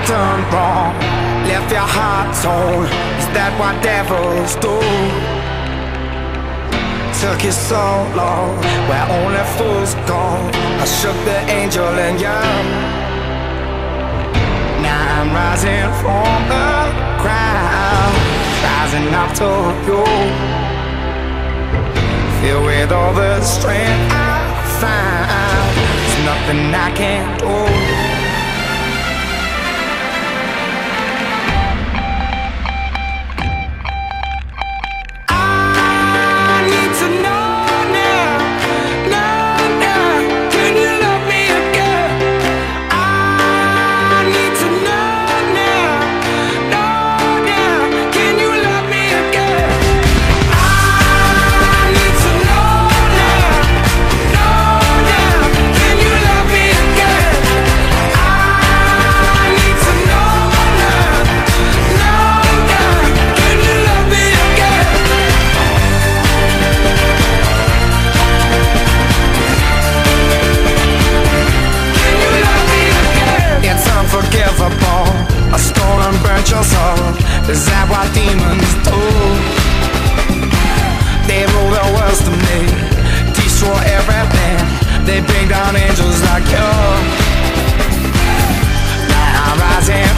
done wrong, left your heart torn. Is that what devils do? Took you so long, where only fools go. I shook the angel in you. Now I'm rising from the crowd, rising up to you. Filled with all the strength I find, there's nothing I can't do. I stole and burnt your soul. Is that what demons do? They rule the world to me, destroy everything. They bring down angels like you. Now I'm rising